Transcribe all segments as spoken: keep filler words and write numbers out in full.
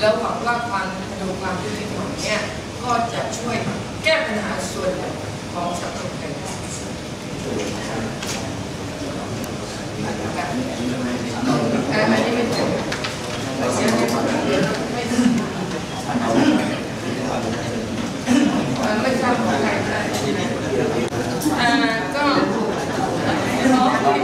แล้วหวังว่าความดูความยุติธรรมเนี่ยก็จะช่วยแก้ปัญหาส่วนใหญ่ของสังคมไทยได้อันนี้ไม่ถูกเสียงไม่ถูกไม่ถูกไม่ทราบของใครได้ก็น้องที่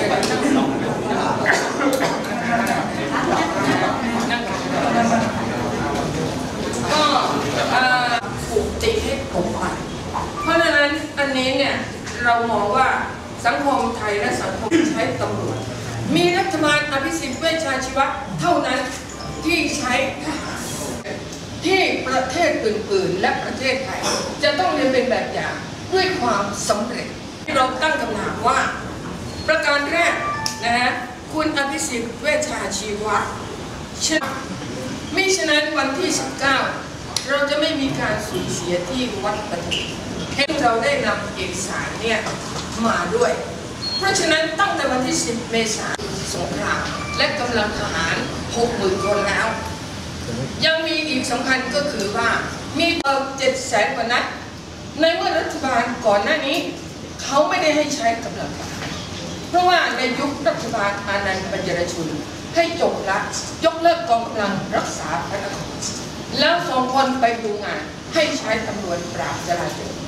ก็ถูกตีให้ผมไปเพราะฉะนั้นอันนี้เนี่ยเรามองว่าสังคมไทยและสังคมใช้ตำรวจมีรัฐบาลอภิสิทธิ์เวชชาชีวะเท่านั้นที่ใช้ทหารที่ประเทศอื่นๆและประเทศไทยจะต้องเรียนเป็นแบบอย่างด้วยความสำเร็จเราตั้งคำถามว่าประการแรกนะฮะคุณอภิสิทธิ์เวชชาชีวะเช่นมิฉะนั้นวันที่สิบเก้าเราจะไม่มีการสูญเสียที่วัดปฐุมให้เราได้นำเอกสารเนี่ยมาด้วยเพราะฉะนั้นตั้งแต่วันที่สิบเมษายนสงครามและกำลังทหาร หกหมื่น คนแล้วยังมีอีกสำคัญก็คือว่ามีเติมเจ็ดแสนกว่านัดในเมื่อรัฐบาลก่อนหน้านี้เขาไม่ได้ให้ใช้กำลังทหารเพราะว่าในยุครัฐบาลอานันต์ปัญญรชุนให้จบละยกเลิกกองกำลังรักษาพระนครแล้วส่งคนไปดูงานให้ใช้ตำรวจปราบจราจร